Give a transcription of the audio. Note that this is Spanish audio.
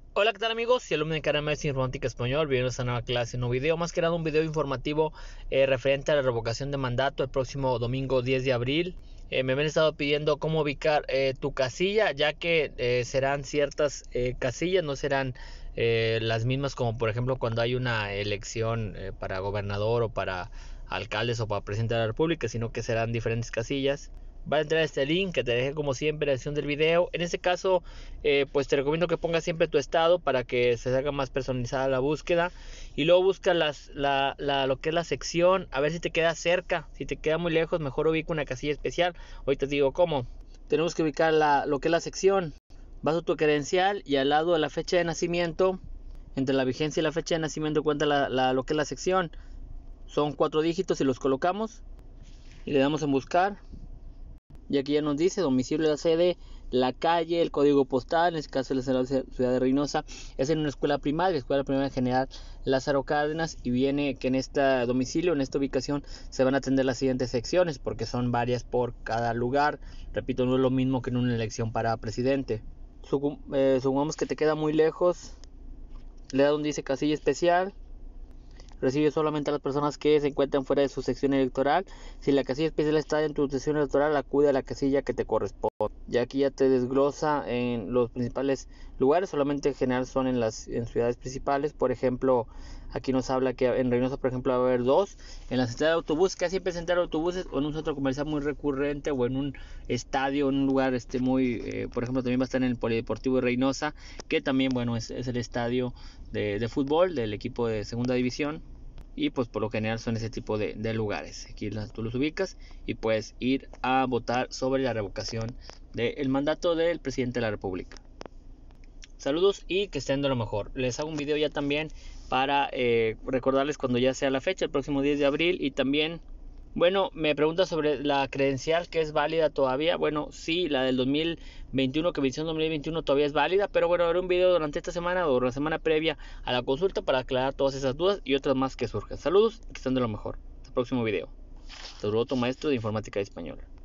Hola, ¿qué tal amigos? Y alumnos de Canal Maestro Informática Español, bienvenidos a una nueva clase, un nuevo video, más que nada un video informativo referente a la revocación de mandato el próximo domingo 10 de abril. Me habían estado pidiendo cómo ubicar tu casilla, ya que serán ciertas casillas, no serán las mismas como por ejemplo cuando hay una elección para gobernador o para alcaldes o para presidente de la república, sino que serán diferentes casillas. Va a entrar este link que te dejé como siempre en la descripción del video. En este caso, pues te recomiendo que pongas siempre tu estado para que se haga más personalizada la búsqueda. Y luego busca lo que es la sección, a ver si te queda cerca. Si te queda muy lejos, mejor ubica una casilla especial. Hoy te digo cómo. Tenemos que ubicar lo que es la sección. Vas a tu credencial y al lado de la fecha de nacimiento, entre la vigencia y la fecha de nacimiento cuenta lo que es la sección. Son 4 dígitos y los colocamos. Y le damos en buscar. Y aquí ya nos dice domicilio de la sede, la calle, el código postal, en este caso es la ciudad de Reynosa, es en una escuela primaria general Lázaro Cárdenas, y viene que en este domicilio, en esta ubicación, se van a atender las siguientes secciones, porque son varias por cada lugar. Repito, no es lo mismo que en una elección para presidente. Supongamos que te queda muy lejos, le da donde dice casilla especial. Recibe solamente a las personas que se encuentran fuera de su sección electoral. Si la casilla especial está en tu sección electoral, acude a la casilla que te corresponde. Ya aquí ya te desglosa en los principales lugares, solamente en general son en ciudades principales. Por ejemplo, aquí nos habla que en Reynosa, por ejemplo, va a haber 2. En la central de autobús, casi siempre central de autobuses, o en un centro comercial muy recurrente, o en un estadio, en un lugar muy, por ejemplo, también va a estar en el Polideportivo de Reynosa, que también, bueno, es el estadio de fútbol del equipo de segunda división. Y pues por lo general son ese tipo de lugares. Aquí tú los ubicas y puedes ir a votar sobre la revocación del mandato del presidente de la república. Saludos y que estén de lo mejor. Les hago un video ya también para recordarles cuando ya sea la fecha, el próximo 10 de abril. Y también, bueno, me pregunta sobre la credencial que es válida todavía. Bueno, sí, la del 2021 que venció en 2021 todavía es válida, pero bueno, haré un video durante esta semana o la semana previa a la consulta para aclarar todas esas dudas y otras más que surjan. Saludos y que estén de lo mejor. Hasta el próximo video. Saludo, maestro de informática española.